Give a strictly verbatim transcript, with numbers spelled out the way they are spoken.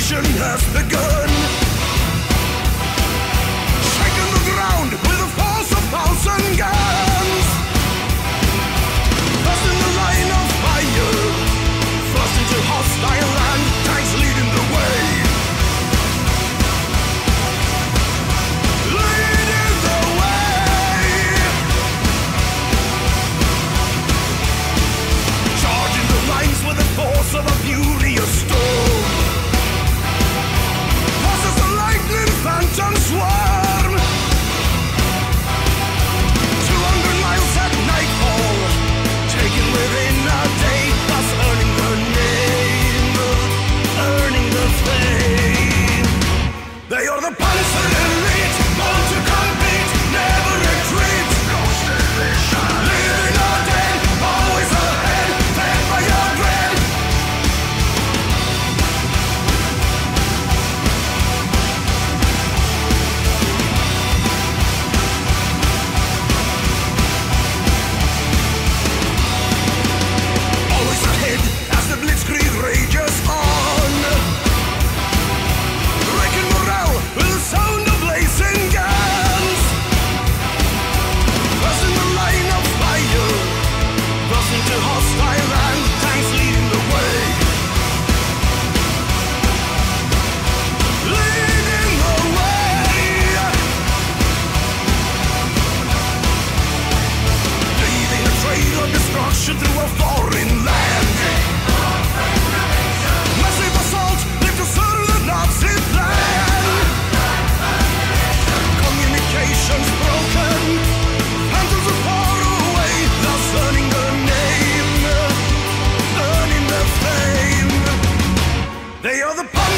invasion has begun. Shaking the ground with the force of thousand guns. First in the line of fire, first into hostile land, tanks leading the way. Leading the way. Charging the lines with the force of a furious storm. Fast as a lightning phantom swarm. Two hundred miles at nightfall, taken within a day, thus earning the name, earning the fame. They are the panzer elite, born to compete, never retreat. Living or dead, always ahead, fed by your dread. Always ahead as the blitzkrieg rages on. Wrecking morale with the sound of blazing guns. First in the line of fire, first into hostile land, tanks leading the way. Leading the way. Leaving a trail of destruction through a foreign land. Massive assault, live to serve the Nazi plan. Communications broken, phantoms are far away, thus earning the name, earning the fame. They are the